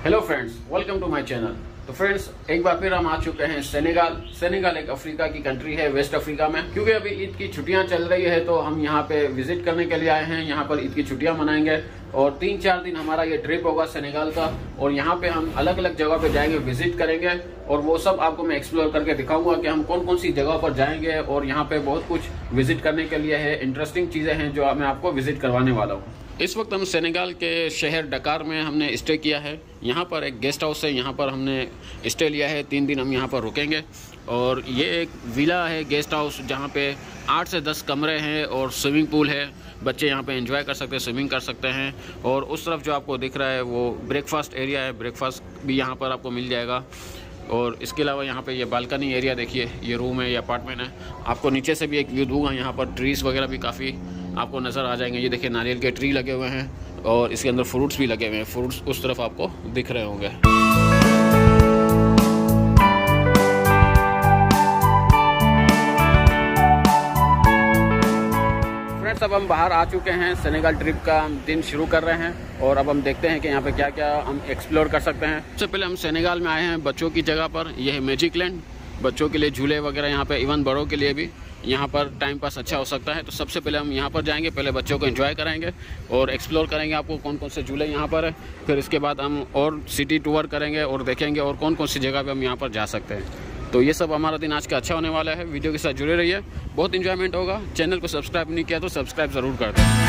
Hello friends, welcome to my channel. तो friends, एक बार फिर हम आ चुके हैं सेनेगाल एक अफ्रीका की कंट्री है, वेस्ट अफ्रीका में। क्योंकि अभी ईद की छुट्टियां चल रही है तो हम यहाँ पे विजिट करने के लिए आए हैं। यहाँ पर ईद की छुट्टियां मनाएंगे और 3-4 दिन हमारा ये ट्रिप होगा सेनेगाल का। और यहाँ पे हम अलग अलग जगह पे जाएंगे, विजिट करेंगे और वो सब आपको मैं एक्सप्लोर करके दिखाऊंगा कि हम कौन कौन सी जगह पर जाएंगे। और यहाँ पे बहुत कुछ विजिट करने के लिए है, इंटरेस्टिंग चीजें हैं जो मैं आपको विजिट करवाने वाला हूँ। इस वक्त हम सेनेगाल के शहर डकार में हमने स्टे किया है। यहाँ पर एक गेस्ट हाउस है, यहाँ पर हमने स्टे लिया है। 3 दिन हम यहाँ पर रुकेंगे। और ये एक विला है, गेस्ट हाउस, जहाँ पे 8 से 10 कमरे हैं और स्विमिंग पूल है। बच्चे यहाँ पे एंजॉय कर सकते हैं, स्विमिंग कर सकते हैं। और उस तरफ जो आपको दिख रहा है वो ब्रेकफास्ट एरिया है, ब्रेकफास्ट भी यहाँ पर आपको मिल जाएगा। और इसके अलावा यहाँ पे ये बालकनी एरिया देखिए, ये रूम है, ये अपार्टमेंट है। आपको नीचे से भी एक व्यू दूंगा, यहाँ पर ट्रीज़ वगैरह भी काफ़ी आपको नज़र आ जाएंगे। ये देखिए नारियल के ट्री लगे हुए हैं और इसके अंदर फ्रूट्स भी लगे हुए हैं। फ्रूट्स उस तरफ आपको दिख रहे होंगे। फ्रेंड्स, अब हम बाहर आ चुके हैं। सेनेगाल ट्रिप का दिन शुरू कर रहे हैं और अब हम देखते हैं कि यहाँ पे क्या क्या हम एक्सप्लोर कर सकते हैं। सबसे पहले हम सेनेगाल में आए हैं बच्चों की जगह पर। यह है मैजिक लैंड, बच्चों के लिए झूले वगैरह यहाँ पे, इवन बड़ों के लिए भी यहाँ पर टाइम पास अच्छा हो सकता है। तो सबसे पहले हम यहाँ पर जाएंगे, पहले बच्चों को एंजॉय कराएंगे और एक्सप्लोर करेंगे आपको कौन कौन से झूले यहाँ पर है। फिर इसके बाद हम और सिटी टूर करेंगे और देखेंगे और कौन कौन सी जगह पे हम यहाँ पर जा सकते हैं। तो ये सब हमारा दिन आज का अच्छा होने वाला है। वीडियो के साथ जुड़े रहिए, बहुत इंजॉयमेंट होगा। चैनल को सब्सक्राइब नहीं किया तो सब्सक्राइब ज़रूर कर दें।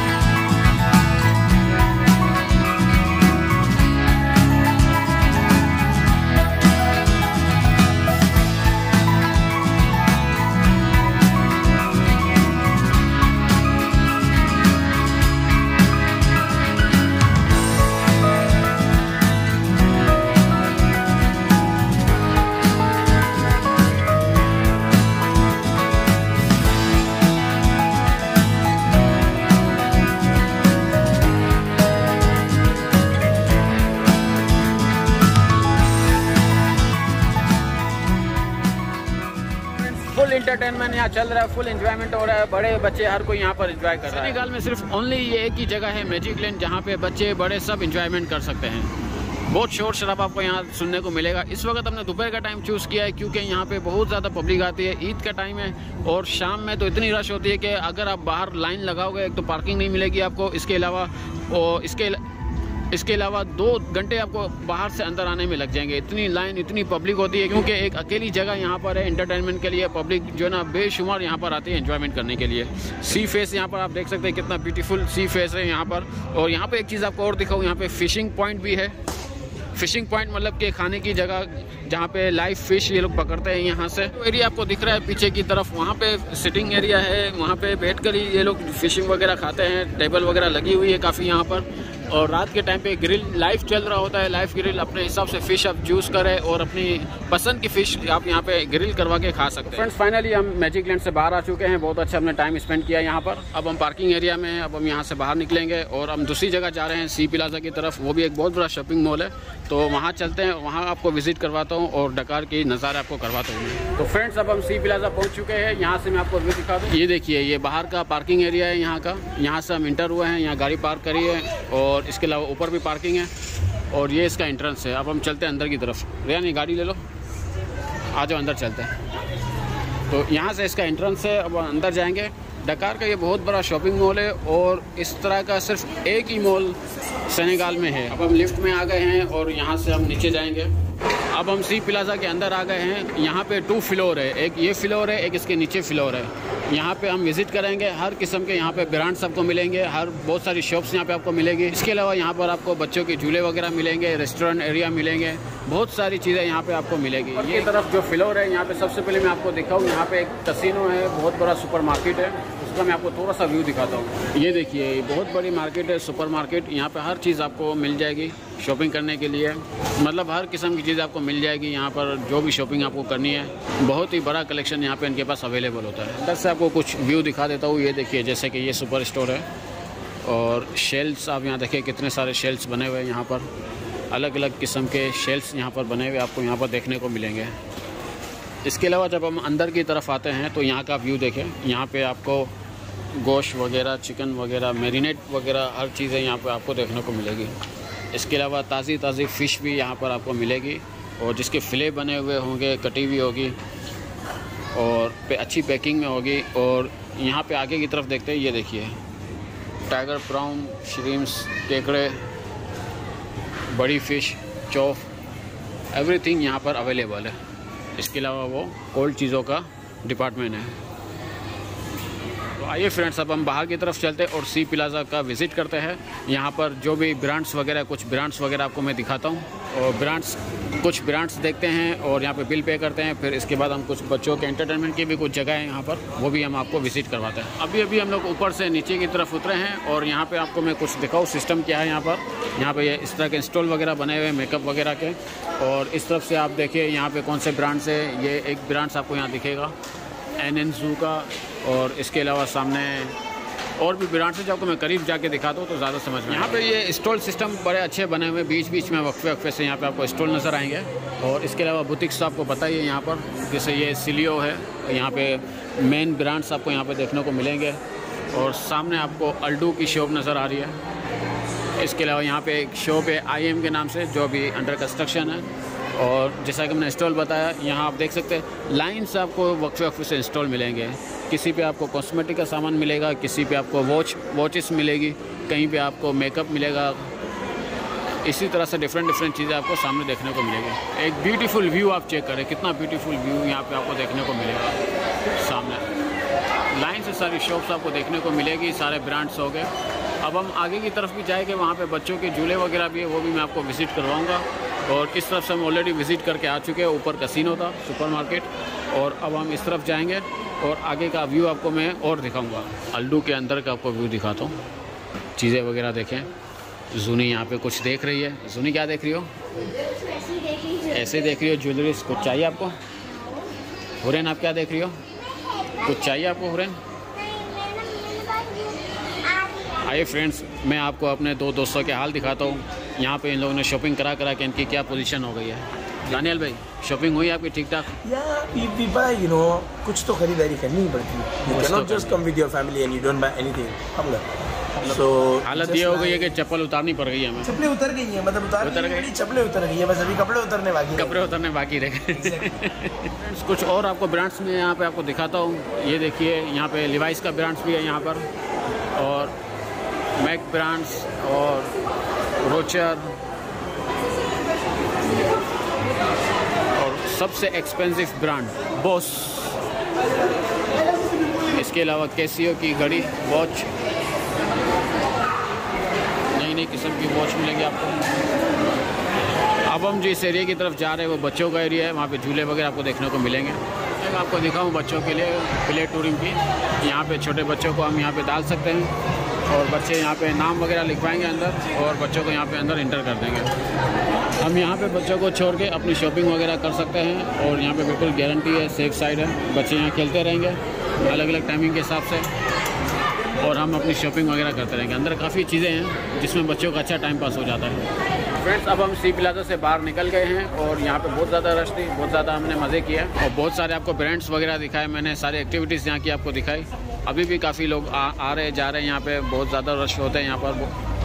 फुल इंटरटेनमेंट यहाँ चल रहा है, फुल एंजॉयमेंट हो रहा है। बड़े बच्चे हर कोई यहाँ पर एंजॉय कर रहा है। सेनेगाल में सिर्फ ओनली ये एक ही जगह है, मैजिक लैंड, जहाँ पे बच्चे बड़े सब एंजॉयमेंट कर सकते हैं। बहुत शोर शराब आपको यहाँ सुनने को मिलेगा। इस वक्त हमने दोपहर का टाइम चूज़ किया है क्योंकि यहाँ पे बहुत ज़्यादा पब्लिक आती है। ईद का टाइम है और शाम में तो इतनी रश होती है कि अगर आप बाहर लाइन लगाओगे एक तो पार्किंग नहीं मिलेगी आपको। इसके अलावा 2 घंटे आपको बाहर से अंदर आने में लग जाएंगे। इतनी लाइन, इतनी पब्लिक होती है क्योंकि एक अकेली जगह यहाँ पर है एंटरटेनमेंट के लिए। पब्लिक जो है ना बेशुमार यहाँ पर आती है एंजॉयमेंट करने के लिए। सी फेस यहाँ पर आप देख सकते हैं, कितना ब्यूटीफुल सी फेस है यहाँ पर। और यहाँ पे एक चीज़ आपको और दिखाऊँ, यहाँ पे फिशिंग पॉइंट भी है। फिशिंग पॉइंट मतलब कि खाने की जगह जहाँ पे लाइव फिश ये लोग पकड़ते हैं। यहाँ से तो एरिया आपको दिख रहा है पीछे की तरफ, वहाँ पे सिटिंग एरिया है, वहाँ पे बैठकर ही ये लोग फिशिंग वगैरह खाते हैं। टेबल वगैरह लगी हुई है काफ़ी यहाँ पर। और रात के टाइम पे ग्रिल लाइव चल रहा होता है। लाइव ग्रिल अपने हिसाब से फ़िश आप चूज़ करें और अपनी पसंद की फ़िश आप यहाँ पे ग्रिल करवा के खा सकते हैं। फ्रेंड्स, फाइनली हम मैजिक लैंड से बाहर आ चुके हैं। बहुत अच्छा हमने टाइम स्पेंड किया यहाँ पर। अब हम पार्किंग एरिया में हैं, अब हम यहाँ से बाहर निकलेंगे और हम दूसरी जगह जा रहे हैं, सी प्लाजा की तरफ। वो भी एक बहुत बड़ा शॉपिंग मॉल है, तो वहाँ चलते हैं, वहाँ आपको विजिट करवाता हूँ और डकार की नज़ारा आपको करवाता हूँ। तो फ्रेंड्स, अब हम सी प्लाजा पहुँच चुके हैं। यहाँ से मैं आपको व्यू दिखा दूँ। ये देखिए, ये बाहर का पार्किंग एरिया है यहाँ का। यहाँ से हम इंटर हुए हैं, यहाँ गाड़ी पार्क करी है और इसके अलावा ऊपर पार्किंग है और ये इसका एंट्रेंस है। अब हम चलते हैं अंदर की तरफ। रेयान, ये गाड़ी ले लो, आ जाओ अंदर चलते हैं। तो यहाँ से इसका एंट्रेंस है, अब अंदर जाएंगे। डकार का ये बहुत बड़ा शॉपिंग मॉल है और इस तरह का सिर्फ एक ही मॉल सेनेगाल में है। अब हम लिफ्ट में आ गए हैं और यहाँ से हम नीचे जाएंगे। अब हम सी प्लाजा के अंदर आ गए हैं। यहाँ पे 2 फ्लोर है, एक ये फ्लोर है, एक इसके नीचे फ्लोर है। यहाँ पे हम विजिट करेंगे। हर किस्म के यहाँ पे ब्रांड्स आपको मिलेंगे, बहुत सारी शॉप्स यहाँ पे आपको मिलेगी। इसके अलावा यहाँ पर आपको बच्चों के झूले वगैरह मिलेंगे, रेस्टोरेंट एरिया मिलेंगे, बहुत सारी चीज़ें यहाँ पे आपको मिलेगी। ये तरफ जो फ्लोर है यहाँ पे सबसे पहले मैं आपको दिखाऊँ, यहाँ पे एक कैसीनो है, बहुत बड़ा सुपर मार्केट है। उसका मैं आपको थोड़ा सा व्यू दिखाता हूँ। ये देखिए, ये बहुत बड़ी मार्केट है, सुपर मार्केट। यहाँ पे हर चीज़ आपको मिल जाएगी शॉपिंग करने के लिए। मतलब हर किस्म की चीज़ आपको मिल जाएगी यहाँ पर, जो भी शॉपिंग आपको करनी है। बहुत ही बड़ा कलेक्शन यहाँ पे इनके पास अवेलेबल होता है। अंदर से आपको कुछ व्यू दिखा देता हूँ। ये देखिए, जैसे कि ये सुपर स्टोर है और शेल्फ्स आप यहाँ देखिए, कितने सारे शेल्फ्स बने हुए हैं यहाँ पर। अलग अलग किस्म के शेल्फ्स यहाँ पर बने हुए आपको यहाँ पर देखने को मिलेंगे। इसके अलावा जब हम अंदर की तरफ आते हैं तो यहाँ का व्यू देखें। यहाँ पे आपको गोश्त वगैरह, चिकन वगैरह, मैरिनेट वगैरह हर चीज़ें यहाँ पे आपको देखने को मिलेगी। इसके अलावा ताज़ी फ़िश भी यहाँ पर आपको मिलेगी और जिसके फ़िले बने हुए होंगे, कटी हुई होगी और अच्छी पैकिंग में होगी। और यहाँ पे आगे की तरफ देखते हैं, ये देखिए टाइगर प्राउन, श्रिम्प्स, केकड़े, बड़ी फ़िश, चौफ, एवरीथिंग यहाँ पर अवेलेबल है। इसके अलावा वो कोल्ड चीज़ों का डिपार्टमेंट है। तो आइए फ्रेंड्स, अब हम बाहर की तरफ चलते हैं और सी प्लाज़ा का विज़िट करते हैं। यहाँ पर जो भी ब्रांड्स वगैरह, कुछ ब्रांड्स वगैरह आपको मैं दिखाता हूँ और कुछ ब्रांड्स देखते हैं और यहाँ पे बिल पे करते हैं। फिर इसके बाद हम कुछ बच्चों के एंटरटेनमेंट की भी कुछ जगह है यहाँ पर, वो भी हम आपको विज़िट करवाते हैं। अभी हम लोग ऊपर से नीचे की तरफ उतरे हैं और यहाँ पे आपको मैं कुछ दिखाऊँ सिस्टम क्या है यहाँ पर। यहाँ पे ये इस तरह के स्टॉल वगैरह बने हुए हैं मेकअप वगैरह के। और इस तरफ से आप देखिए यहाँ पे कौन से ब्रांड्स है। ये एक ब्रांड्स आपको यहाँ दिखेगा NN Zoo का, और इसके अलावा सामने और भी ब्रांड्स है जो आपको मैं करीब जाके दिखाता हूँ तो ज़्यादा समझ में। यहाँ पे ये स्टॉल सिस्टम बड़े अच्छे बने हुए, बीच में वक्फे से यहाँ पे आपको स्टॉल नज़र आएंगे। और इसके अलावा बुटीक्स आपको पता ही है यहाँ पर, जैसे ये सिलियो है, यहाँ पे मेन ब्रांड्स आपको यहाँ पे देखने को मिलेंगे। और सामने आपको अल्डू की शॉप नज़र आ रही है। इसके अलावा यहाँ पे एक शॉप है IM के नाम से जो अभी अंडर कंस्ट्रक्शन है। और जैसा कि हमने स्टॉल बताया, यहाँ आप देख सकते हैं लाइन से आपको वक्फे से इंस्टॉल मिलेंगे। किसी पे आपको कॉस्मेटिक का सामान मिलेगा, किसी पे आपको वॉचेस मिलेगी, कहीं पे आपको मेकअप मिलेगा। इसी तरह से डिफरेंट चीज़ें आपको सामने देखने को मिलेगी। एक ब्यूटीफुल व्यू आप चेक करें, कितना ब्यूटीफुल व्यू यहाँ पे आपको देखने को मिलेगा। सामने लाइन से सारी शॉप्स आपको देखने को मिलेगी, सारे ब्रांड्स हो गए। अब हम आगे की तरफ भी जाएंगे, वहाँ पे बच्चों के झूले वगैरह भी है, वो भी मैं आपको विज़िट करवाऊँगा। और इस तरफ से हम ऑलरेडी विज़िट करके आ चुके हैं, ऊपर कैसीनो था, सुपरमार्केट। और अब हम इस तरफ जाएंगे और आगे का व्यू आपको मैं और दिखाऊंगा। अल्डू के अंदर का आपको व्यू दिखाता हूँ, चीज़ें वगैरह देखें। जूनी यहाँ पे कुछ देख रही है। जूनी क्या देख रही हो? ऐसे देख रही हो ज्वेलरी? कुछ चाहिए आपको? हुरैन आप क्या देख रही हो? कुछ चाहिए आपको हुरैन? आइए फ्रेंड्स, मैं आपको अपने दो दोस्तों के हाल दिखाता हूँ। यहाँ पे इन लोगों ने शॉपिंग करा के इनकी क्या पोजीशन हो गई है। दानियल भाई, शॉपिंग हुई आपकी ठीक ठाक? कुछ तो खरीदारी करनी ही पड़ती है। You cannot just come with your family and you don't buy anything. So हालत ये हो गई है कि चप्पल उतारनी पड़ गई है हमें। चप्पलें उतर गई हैं, मतलब उतर गई, चप्पलें उतर गई है, बस अभी कपड़े उतरने बाकी रह गए। कुछ और आपको ब्रांड्स में यहाँ पे आपको दिखाता हूँ। ये देखिए यहाँ पे लिवाइस का ब्रांड्स भी है यहाँ पर, और मैक ब्रांड्स और रोचर, और सबसे एक्सपेंसिव ब्रांड बॉस। इसके अलावा कैसियो की घड़ी, वॉच, नई किस्म की वॉच मिलेगी आपको। अब हम जिस एरिया की तरफ जा रहे हैं वो बच्चों का एरिया है, वहाँ पे झूले वगैरह आपको देखने को मिलेंगे। मैं आपको दिखाऊं बच्चों के लिए प्ले टूरिंग की। यहाँ पे छोटे बच्चों को हम यहाँ पे डाल सकते हैं और बच्चे यहाँ पे नाम वगैरह लिखवाएंगे अंदर, और बच्चों को यहाँ पे अंदर इंटर कर देंगे। हम यहाँ पे बच्चों को छोड़ के अपनी शॉपिंग वगैरह कर सकते हैं, और यहाँ पे बिल्कुल गारंटी है, सेफ साइड है। बच्चे यहाँ खेलते रहेंगे अलग अलग टाइमिंग के हिसाब से, और हम अपनी शॉपिंग वगैरह करते रहेंगे। अंदर काफ़ी चीज़ें हैं जिसमें बच्चों का अच्छा टाइम पास हो जाता है। फ्रेंड्स, अब हम सी प्लाजा से बाहर निकल गए हैं और यहाँ पे बहुत ज़्यादा रश थी, बहुत ज़्यादा हमने मज़े किया और बहुत सारे आपको ब्रांड्स वगैरह दिखाए मैंने, सारी एक्टिविटीज़ यहाँ की आपको दिखाई। अभी भी काफ़ी लोग आ रहे जा रहे हैं, यहाँ पे बहुत ज़्यादा रश होते हैं यहाँ पर,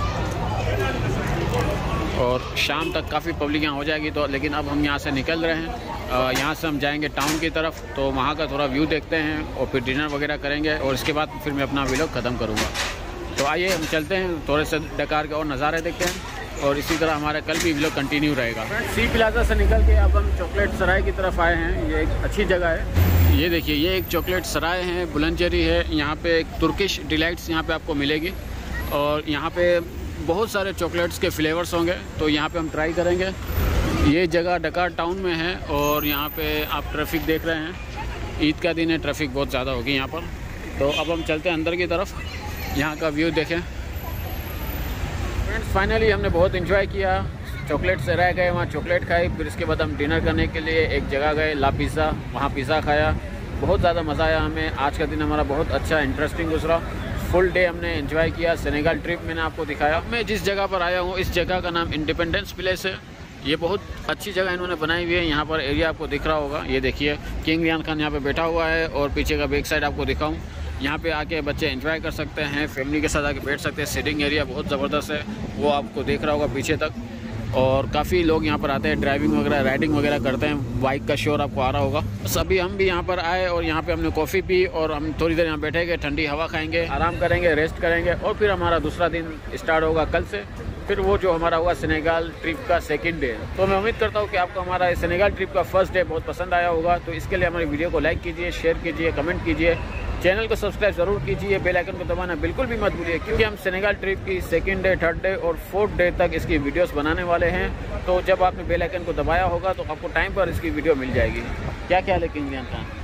और शाम तक काफ़ी पब्लिक यहाँ हो जाएगी। तो लेकिन अब हम यहाँ से निकल रहे हैं, यहाँ से हम जाएंगे टाउन की तरफ, तो वहाँ का थोड़ा व्यू देखते हैं और फिर डिनर वगैरह करेंगे, और इसके बाद फिर मैं अपना व्लॉग ख़त्म करूँगा। तो आइए हम चलते हैं, थोड़े से डकार के और नज़ारे देखते हैं, और इसी तरह हमारा कल भी व्लॉग कंटिन्यू रहेगा। सी प्लाजा से निकल के अब हम चॉकलेट सराय की तरफ आए हैं। ये एक अच्छी जगह है। ये देखिए, ये एक चॉकलेट सराय है, बुलंदशहरी है। यहाँ पे एक तुर्किश डिलाइट्स यहाँ पे आपको मिलेगी, और यहाँ पे बहुत सारे चॉकलेट्स के फ्लेवर्स होंगे, तो यहाँ पे हम ट्राई करेंगे। ये जगह डकार टाउन में है, और यहाँ पे आप ट्रैफिक देख रहे हैं, ईद का दिन है, ट्रैफिक बहुत ज़्यादा होगी यहाँ पर। तो अब हम चलते हैं अंदर की तरफ, यहाँ का व्यू देखें। फ्रेंड्स, फाइनली हमने बहुत इन्जॉय किया, चॉकलेट से रह गए, वहाँ चॉकलेट खाई, फिर इसके बाद हम डिनर करने के लिए एक जगह गए, ला पिज़्ज़ा, वहाँ पिज़्ज़ा खाया। बहुत ज़्यादा मज़ा आया हमें। आज का दिन हमारा बहुत अच्छा इंटरेस्टिंग गुजरा, फुल डे हमने एंजॉय किया। सेनेगल ट्रिप मैंने आपको दिखाया। मैं जिस जगह पर आया हूँ, इस जगह का नाम इंडिपेंडेंस प्लेस है। ये बहुत अच्छी जगह इन्होंने बनाई हुई है। यहाँ पर एरिया आपको दिख रहा होगा, ये देखिए किंग रियान खान यहाँ पे बैठा हुआ है, और पीछे का बैक साइड आपको दिखाऊँ, यहाँ पे आके बच्चे एंजॉय कर सकते हैं, फैमिली के साथ आके बैठ सकते हैं। सिटिंग एरिया बहुत ज़बरदस्त है, वो आपको देख रहा होगा पीछे तक। और काफ़ी लोग यहाँ पर आते हैं, ड्राइविंग वगैरह राइडिंग वगैरह करते हैं। बाइक का शोर आपको आ रहा होगा। बस अभी हम भी यहाँ पर आए और यहाँ पे हमने कॉफ़ी पी और हम थोड़ी देर यहाँ बैठेंगे, ठंडी हवा खाएंगे, आराम करेंगे, रेस्ट करेंगे और फिर हमारा दूसरा दिन स्टार्ट होगा कल से। फिर वो जो हमारा हुआ सेनेगल ट्रिप का सेकंड डे। तो मैं उम्मीद करता हूँ कि आपको हमारा सेनेगल ट्रिप का फर्स्ट डे बहुत पसंद आया होगा। तो इसके लिए हमारी वीडियो को लाइक कीजिए, शेयर कीजिए, कमेंट कीजिए, चैनल को सब्सक्राइब ज़रूर कीजिए, बेल आइकन को दबाना बिल्कुल भी मत भूलिए, क्योंकि हम सेनेगल ट्रिप की सेकंड डे, थर्ड डे और फोर्थ डे तक इसकी वीडियोस बनाने वाले हैं। तो जब आपने बेल आइकन को दबाया होगा तो आपको टाइम पर इसकी वीडियो मिल जाएगी। क्या ख्याल है किंग खान?